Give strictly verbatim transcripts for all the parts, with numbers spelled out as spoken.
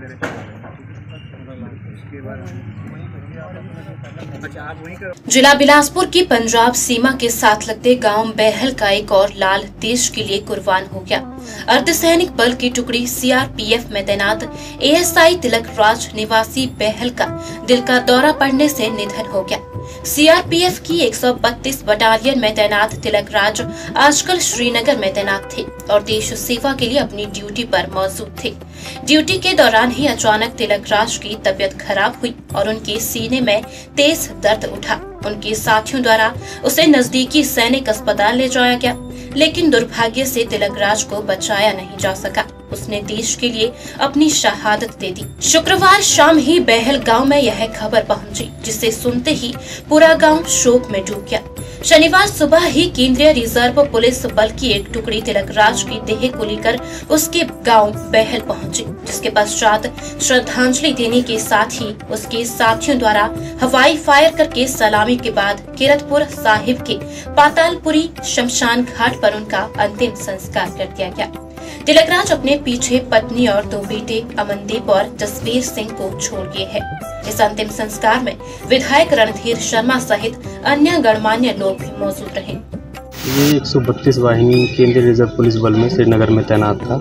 जिला बिलासपुर की पंजाब सीमा के साथ लगते गांव बेहल का एक और लाल देश के लिए कुर्बान हो गया। अर्धसैनिक बल की टुकड़ी सीआरपीएफ में तैनात एएसआई तिलक राज निवासी बेहल का दिल का दौरा पड़ने से निधन हो गया। सीआरपीएफ की एक सौ बत्तीस बटालियन में तैनात तिलक राज आजकल श्रीनगर में तैनात थे और देश सेवा के लिए अपनी ड्यूटी पर मौजूद थे। ड्यूटी के दौरान ही अचानक तिलक राज की तबीयत खराब हुई और उनके सीने में तेज दर्द उठा। उनके साथियों द्वारा उसे नजदीकी सैनिक अस्पताल ले जाया गया, लेकिन दुर्भाग्य से तिलक राज को बचाया नहीं जा सका। उसने देश के लिए अपनी शहादत दे दी। शुक्रवार शाम ही बेहल गांव में यह खबर पहुंची, जिसे सुनते ही पूरा गांव शोक में डूब गया। शनिवार सुबह ही केंद्रीय रिजर्व पुलिस बल की एक टुकड़ी तिलक राज की देह को लेकर उसके गांव बेहल पहुंची, जिसके पश्चात श्रद्धांजलि देने के साथ ही उसके साथियों द्वारा हवाई फायर करके सलामी के बाद किरतपुर साहिब के पातालपुरी शमशान घाट पर उनका अंतिम संस्कार कर दिया गया। तिलक राज अपने पीछे पत्नी और दो बेटे अमनदीप और जसवीर सिंह को छोड़ गए हैं। इस अंतिम संस्कार में विधायक रणधीर शर्मा सहित अन्य गणमान्य लोग भी मौजूद रहे। ये एक सौ बत्तीस वाहिनी केंद्रीय रिजर्व पुलिस बल में श्रीनगर में तैनात था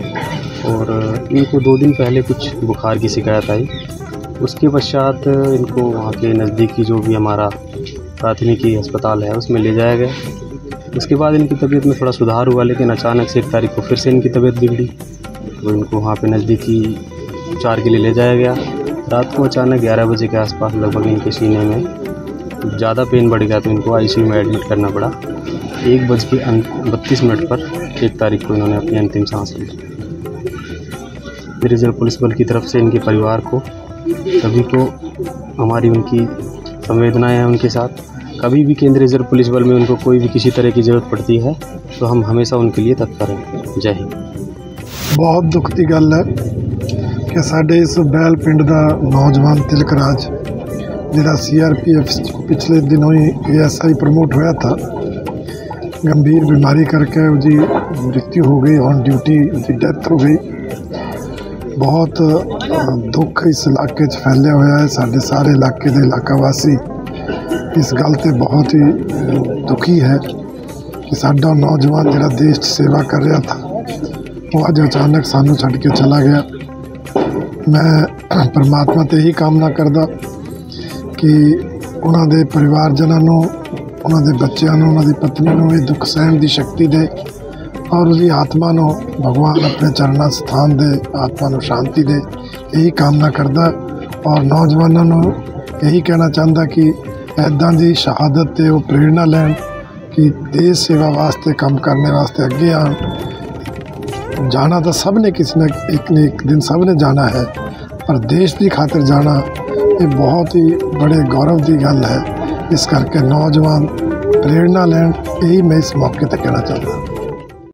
और इनको दो दिन पहले कुछ बुखार की शिकायत आई। उसके पश्चात इनको वहाँ के नज़दीकी जो भी हमारा प्राथमिकी अस्पताल है उसमें ले जाया गया। उसके बाद इनकी तबीयत में थोड़ा सुधार हुआ, लेकिन अचानक से एक तारीख को फिर से इनकी तबीयत बिगड़ी, तो इनको वहाँ पे नज़दीकी उपचार के लिए ले जाया गया। रात को अचानक ग्यारह बजे के आसपास लगभग इनके सीने में ज़्यादा पेन बढ़ गया, तो इनको आईसीयू में एडमिट करना पड़ा। एक बज के बत्तीस मिनट पर एक तारीख को इन्होंने अपनी अंतिम सांस ली। रिजर्व पुलिस बल की तरफ से इनके परिवार को, सभी को हमारी उनकी संवेदनाएँ हैं उनके साथ। कभी भी केंद्रीय रिजर्व पुलिस बल में उनको कोई भी किसी तरह की ज़रूरत पड़ती है तो हम हमेशा उनके लिए तत्पर हैं। जय हिंद। बहुत दुख की गल है कि साडे इस बैल पिंड का नौजवान तिलक राज जिहड़ा सीआरपीएफ पिछले दिनों ही एएसआई प्रमोट होया था, गंभीर बीमारी करके उसकी मृत्यु हो गई, ऑन ड्यूटी उसकी डेथ हो गई। बहुत दुख इस इलाके फैलिया हुआ है। साडे सारे इलाके के इलाका वासी इस गल ते बहुत ही दुखी है कि साडा नौजवान जिहड़ा देश सेवा कर रहा था वो अज अचानक सानू छड़ के चला गया। मैं परमात्मा ते यही कामना करदा कि उन्होंने परिवारजनों नूं, उन्होंने बच्चों नूं, उन्होंने पत्नी नूं ये दुख सहन की शक्ति दे और उसकी आत्मा नूं भगवान अपने चरणों स्थान दे, आत्मा नूं शांति दे, यही कामना करदा। और नौजवानों नूं यही कहना चाहता कि ऐदां दी शहादत ते वो प्रेरणा लैन कि देश सेवा वास्ते काम करने वास्ते अगे आन। जाना तो सब ने किसी ने एक ने एक दिन सब ने जाना है, पर देश की खातिर जाना ये बहुत ही बड़े गौरव की गल है। इस करके नौजवान प्रेरणा लैन, यही मैं इस मौके पर कहना चाहता।